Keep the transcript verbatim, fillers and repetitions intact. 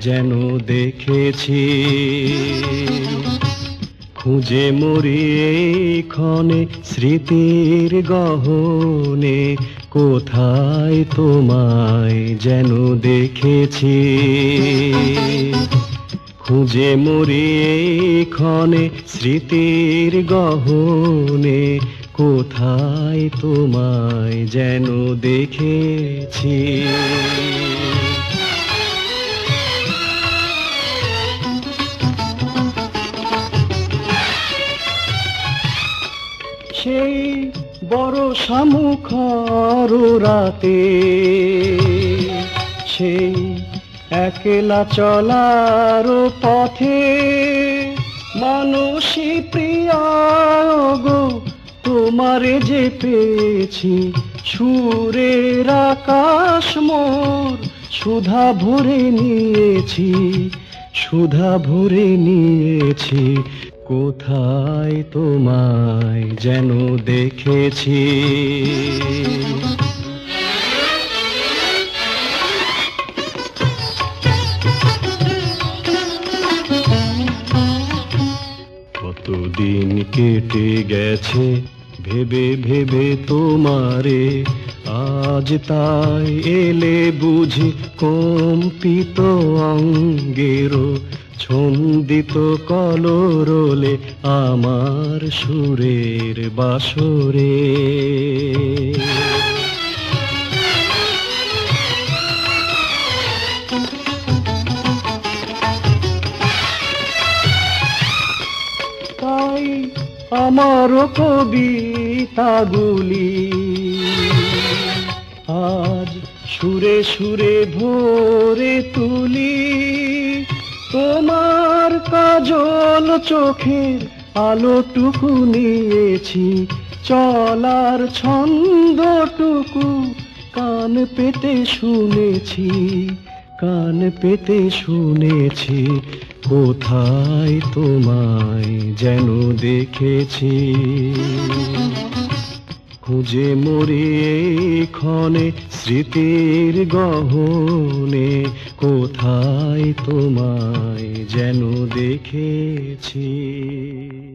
যেন দেখেছি। খুঁজে মরি এইক্ষণে স্মৃতির গহনে, কোথায় তোমায় যেন দেখেছি। খুঁজে মরি এইক্ষণে স্মৃতির গহনে, কোথায় তোমায় যেন দেখেছি। সেই বর্ষা মুখর রাতে, সেই একলা চলার পথে, মানসী প্রিয়া গো তোমারে যে পেয়েছি, সুরের আকাশ মোর সুধা ভরে নিয়েছি, সুধা ভরে নিয়েছি। কোথায় তোমায় যেন দেখেছি। কতদিন কেটে গেছে ভেবে ভেবে তোমারে, আজ তাই এলে বুঝি কম্পিত অঙ্গেরও ছন্দিত কলরলে আমার সুরের বাসরে। তাই আমার কবিতাগুলি আজ সুরে সুরে ভরে তুলি, তোমার কাজল চোখের আলোটুকু নিয়েছি, চলার ছন্দটুকু কান পেতে শুনেছি, কান পেতে শুনেছি। কোথায় তোমায় যেন দেখেছি। খুঁজে মরি এইক্ষণে স্মৃতির গহনে, কোথায় তোমায় যেন দেখেছি।